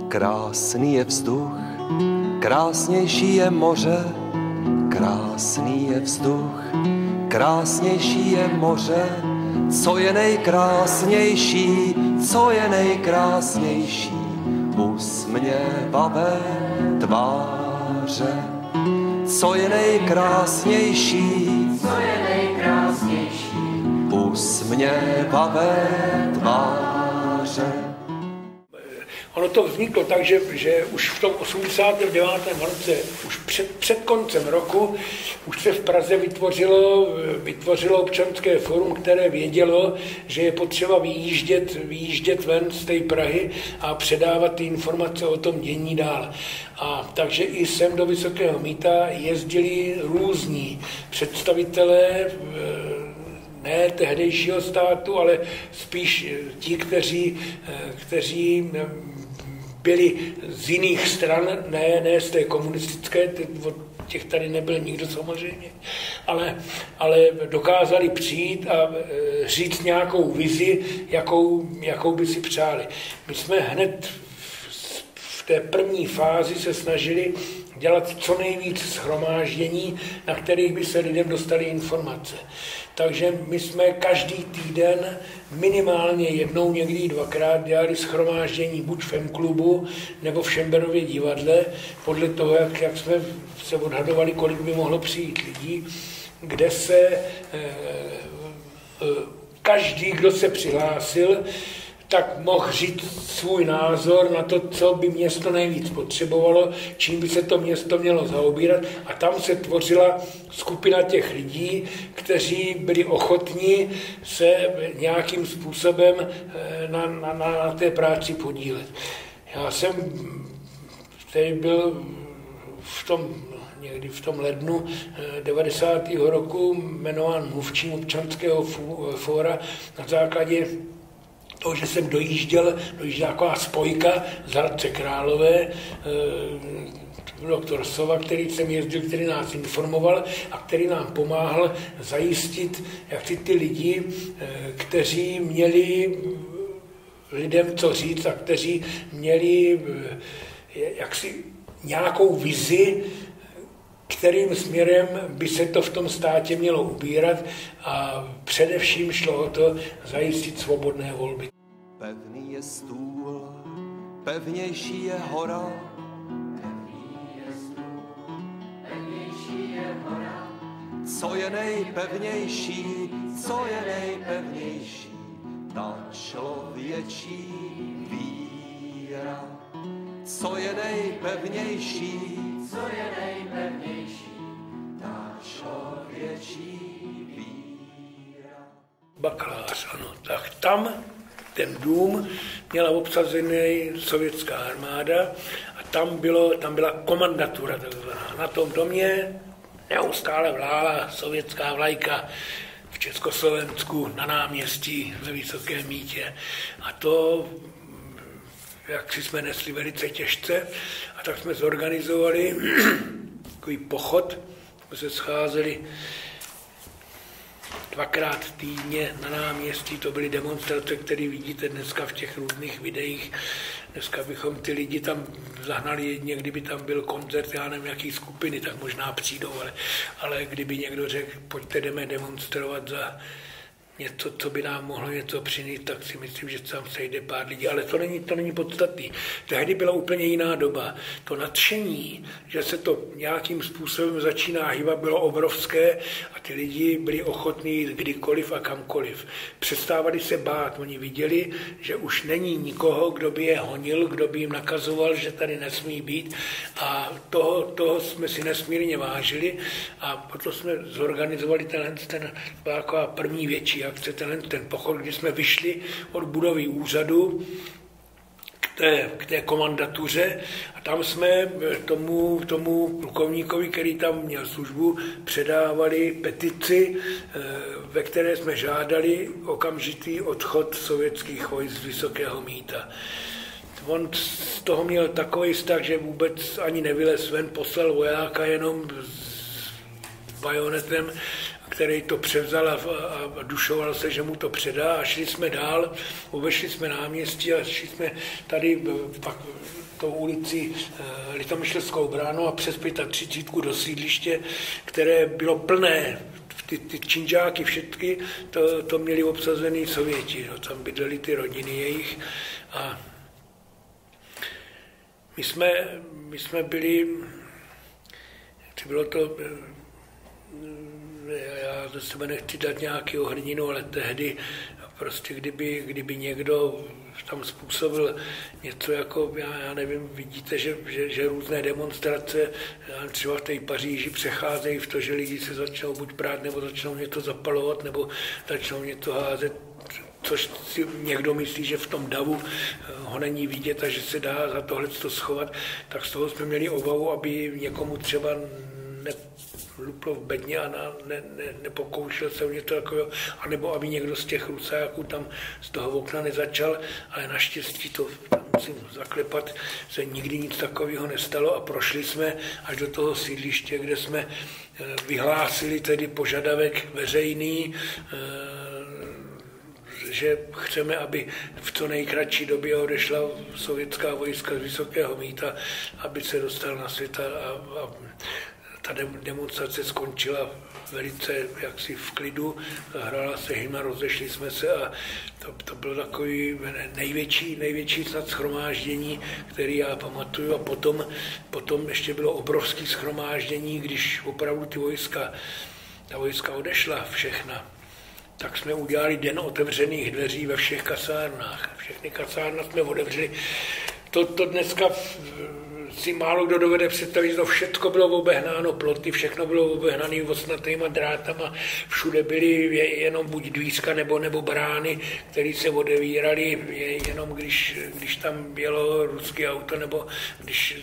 Krásný je vzduch, krásnější je moře, krásný je vzduch, krásnější je moře, co je nejkrásnější, co je nejkrásnější, usměvavé tváře. Co je nejkrásnější, co je nejkrásnější, usměvavé tváře. Ono to vzniklo tak, že už v tom 89. roce, už před koncem roku, už se v Praze vytvořilo občanské fórum, které vědělo, že je potřeba vyjíždět ven z té Prahy a předávat ty informace o tom dění dál. A takže i sem do Vysokého Mýta jezdili různí představitelé, ne tehdejšího státu, ale spíš ti, kteří byli z jiných stran, ne z té komunistické, těch tady nebyl nikdo samozřejmě, ale dokázali přijít a říct nějakou vizi, jakou by si přáli. My jsme hned v té první fázi se snažili dělat co nejvíc shromáždění, na kterých by se lidem dostaly informace. Takže my jsme každý týden minimálně jednou, někdy dvakrát dělali shromáždění buď v M-klubu nebo v Šemberově divadle, podle toho, jak jsme se odhadovali, kolik by mohlo přijít lidí, kde se každý, kdo se přihlásil, tak mohl říct svůj názor na to, co by město nejvíc potřebovalo, čím by se to město mělo zaobírat. A tam se tvořila skupina těch lidí, kteří byli ochotní se nějakým způsobem na té práci podílet. Já jsem tady byl někdy v tom lednu 90. roku jmenován mluvčím občanského fóra na základě toho, že jsem dojížděl taková spojka z Hradce Králové, doktor Sova, který jsem jezdil, který nás informoval a který nám pomáhal zajistit, jak si ty lidi, kteří měli lidem co říct a kteří měli jaksi nějakou vizi, kterým směrem by se to v tom státě mělo ubírat a především šlo o to zajistit svobodné volby. Pevný je stůl, pevnější je hora, co je nejpevnější, co je nejpevnější, ta člověčí víra. Co je nejpevnější, co je nejpevnější, ta člověčí víra. Bakalář, ano. Tak tam ten dům měla obsazený sovětská armáda a tam byla komandatura takzvaná. Na tom domě neustále vlála sovětská vlajka v Československu na náměstí ve Vysokém Mýtě. A to, jak si jsme nesli velice těžce, a tak jsme zorganizovali takový pochod. Jsme se scházeli dvakrát týdně na náměstí, to byly demonstrace, které vidíte dneska v těch různých videích. Dneska bychom ty lidi tam zahnali jedně, kdyby tam byl koncert, já nevím, jaký skupiny, tak možná přijdou, ale kdyby někdo řekl, pojďte, jdeme demonstrovat za něco, co by nám mohlo něco přinést, tak si myslím, že tam sejde pár lidí. Ale to není podstatný. Tehdy byla úplně jiná doba. To nadšení, že se to nějakým způsobem začíná hýbat, bylo obrovské a ty lidi byli ochotní jít kdykoliv a kamkoliv. Přestávali se bát. Oni viděli, že už není nikoho, kdo by je honil, kdo by jim nakazoval, že tady nesmí být. A toho jsme si nesmírně vážili a proto jsme zorganizovali ten taková první větší akce, ten pochod, kdy jsme vyšli od budovy úřadu k té komandatuře a tam jsme tomu plukovníkovi, který tam měl službu, předávali petici, ve které jsme žádali okamžitý odchod sovětských vojsk z Vysokého Mýta. On z toho měl takový vztah, že vůbec ani nevylez ven, poslal vojáka jenom s bajonetem, který to převzal a dušoval se, že mu to předá a šli jsme dál, obešli jsme náměstí a šli jsme tady, pak tou ulici Litomyšlskou bránou a přes 35 do sídliště, které bylo plné. Ty činžáky všetky, to měli obsazený Sověti, no, tam bydleli ty rodiny jejich a my jsme byli, bylo to, já ze sebe nechci dát nějakého hrdinu, ale tehdy prostě kdyby někdo tam způsobil něco jako, já nevím, vidíte, že různé demonstrace třeba v té Paříži přecházejí v to, že lidi se začnou buď prát, nebo začnou něco zapalovat, nebo začnou něco házet, což si někdo myslí, že v tom davu ho není vidět a že se dá za tohle schovat, tak z toho jsme měli obavu, aby někomu třeba luplo v bedně a nepokoušel se o něco takového, anebo aby někdo z těch rusáků tam z toho okna nezačal, ale naštěstí to musím zaklepat, se nikdy nic takového nestalo a prošli jsme až do toho sídliště, kde jsme vyhlásili tedy požadavek veřejný, že chceme, aby v co nejkratší době odešla sovětská vojska z Vysokého Mýta, aby se dostal na svět a ta demonstrace skončila velice jaksi v klidu, hrála se hymna, rozešli jsme se a to bylo takový největší snad shromáždění, který já pamatuju a potom ještě bylo obrovské shromáždění, když opravdu ta vojska odešla všechna, tak jsme udělali den otevřených dveří ve všech kasárnách. Všechny kasárny jsme otevřeli. To dneska si málo kdo dovede představit, to všechno bylo obehnáno ploty, všechno bylo obehnané osnatýma drátama, všude byly jenom buď dvířka nebo brány, které se odevíraly jenom když tam bylo ruské auto, nebo když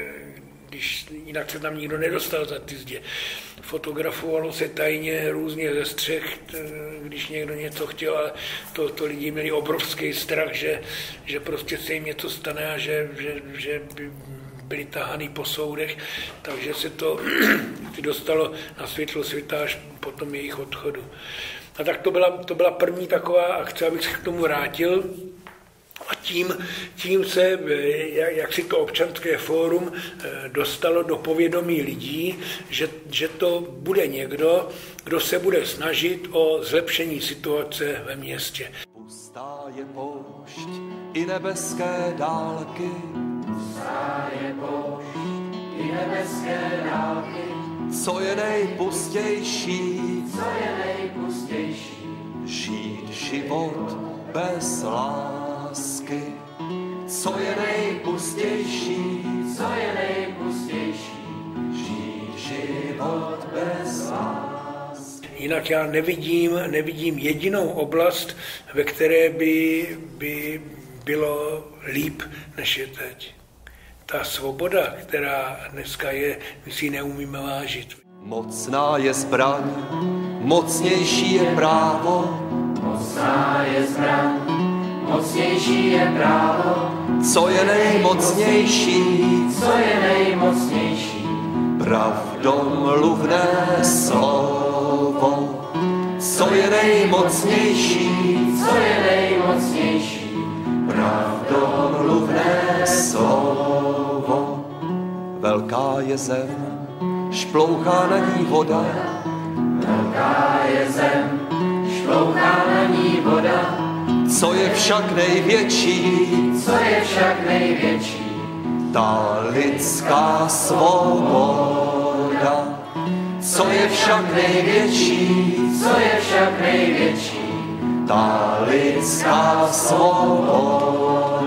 jinak se tam nikdo nedostal za ty zdě. Fotografovalo se tajně různě ze střech, když někdo něco chtěl, ale to lidi měli obrovský strach, že prostě se jim něco stane a že by byli tahaný po soudech, takže se to dostalo na světlo světa až po tom jejich odchodu. A tak to byla první taková akce, abych se k tomu vrátil. A tím se, jak si to občanské fórum dostalo do povědomí lidí, že to bude někdo, kdo se bude snažit o zlepšení situace ve městě. Pustá je poušť i nebeské dálky. Pustá je poušť i nebeské dálky. Co je nejpustější? Co je nejpustější? Žít život bez lásky. Co je nejpustější? Co je nejpustější? Žít život bez lásky. Jinak já nevidím jedinou oblast, ve které by bylo líp, než je teď. Ta svoboda, která dneska je, my si neumíme vážit. Mocná je zbraň, mocnější je právo. Mocná je zbraň, mocnější je právo. Co je nejmocnější? Co je nejmocnější? Pravdomluvné slovo. Co je nejmocnější? Co je nejmocnější? Pravdomluvné slovo. Velká je zem, šplouchá na ní voda. Velká je zem, šplouchá na ní voda. Co je však největší? Co je však největší? Ta lidská svoboda. Co je však největší? Co je však největší? Ta lidská svoboda.